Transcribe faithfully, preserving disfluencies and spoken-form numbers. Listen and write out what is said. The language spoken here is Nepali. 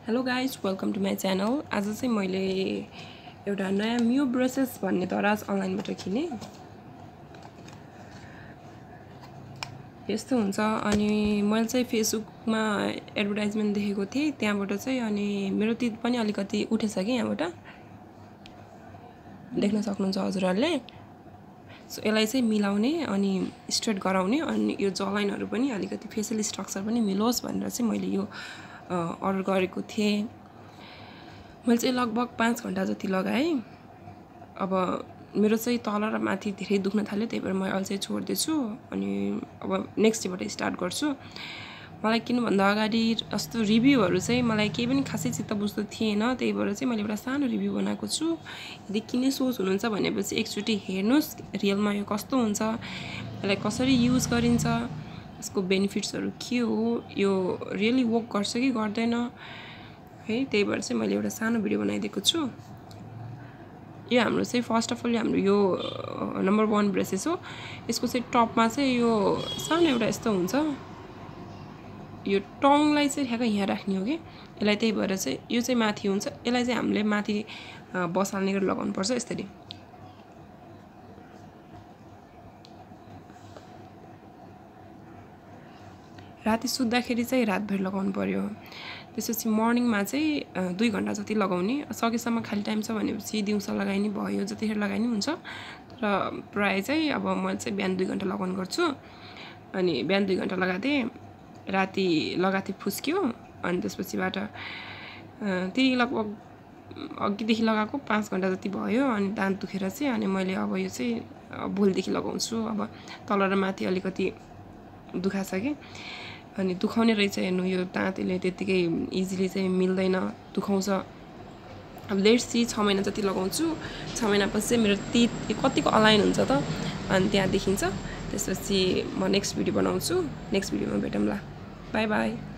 Hello guys welcome to my channel. आज चाहिँ मैले एउटा नयाँ myobrace भन्ने दराज अनलाइनबाट किने। यस्तो हुन्छ अनि मैले चाहिँ फेसबुकमा एडभर्टाइजमेन्ट देखेको थिएँ त्यहाँबाट चाहिँ अनि मेरो तित पनि अलिकति उठेछ कि यहाँबाट देख्न सक्नुहुन्छ हजुरहरूले। सो यसलाई चाहिँ मिलाउने अनि स्ट्रेट गराउने अनि यो जलाइनहरु पनि अलिकति फेसियल स्ट्रक्चर पनि मिलोस् भनेर चाहिँ मैले यो अर्डर गरेको थिएँ। मैले चाहिँ लगभग पाँच घण्टा जति लगाएँ। अब मेरो चाहिँ तल र माथि धेरै दुख्न थाल्यो, त्यही भएर म अहिले चाहिँ छोड्दैछु अनि अब नेक्स्ट डेबाट स्टार्ट गर्छु। मलाई किन्नुभन्दा अगाडि यस्तो रिभ्यूहरू चाहिँ मलाई केही पनि खासै चित्त बुझ्दो थिएन, त्यही भएर चाहिँ मैले एउटा सानो रिभ्यू बनाएको छु। यदि किन्ने सोच हुनुहुन्छ भनेपछि एकचोटि हेर्नुस् रियलमा यो कस्तो हुन्छ, यसलाई कसरी युज गरिन्छ, यसको बेनिफिट्सहरू के हो, यो रियली वर्क गर्छ कि गर्दैन है। त्यही भएर चाहिँ मैले एउटा सानो भिडियो बनाइदिएको छु। यो हाम्रो चाहिँ फर्स्ट अफ अल हाम्रो यो नम्बर वान ब्रेसेस हो। यसको चाहिँ टपमा चाहिँ यो सानो एउटा यस्तो हुन्छ, यो टङलाई चाहिँ ठ्याक्कै यहाँ राख्ने हो कि यसलाई, त्यही भएर चाहिँ यो चाहिँ माथि हुन्छ। यसलाई चाहिँ हामीले माथि बसाल्ने गरी लगाउनु पर्छ यसरी। राति सुत्दाखेरि चाहिँ रातभरि लगाउनु पर्यो। त्यसपछि मर्निङमा चाहिँ दुई घण्टा जति लगाउने, सकेसम्म खाली टाइम छ भनेपछि दिउँसो लगाइने भयो, जतिखेर लगाइने हुन्छ। र प्राय चाहिँ अब म चाहिँ बिहान दुई घण्टा लगाउने गर्छु। अनि बिहान दुई घण्टा लगाथे, राति लगाथे फुस्क्यो अनि त्यसपछिबाट त्यही लगभग अघिदेखि लगाएको पाँच घण्टा जति भयो अनि दाँत दुखेर चाहिँ अनि मैले अब यो चाहिँ भोलिदेखि लगाउँछु। अब तल र माथि अलिकति दुखाछ कि अनि दुखाउने रहेछ, हेर्नु यो दाँतले त्यतिकै इजिली चाहिँ मिल्दैन, दुखाउँछ। अब लेट्स सी छ महिना जति लगाउँछु, छ महिनापछि चाहिँ मेरो तित कतिको अलाइन हुन्छ त अनि त्यहाँ देखिन्छ। त्यसपछि म नेक्स्ट भिडियो बनाउँछु, नेक्स्ट भिडियोमा भेटौँला। By by.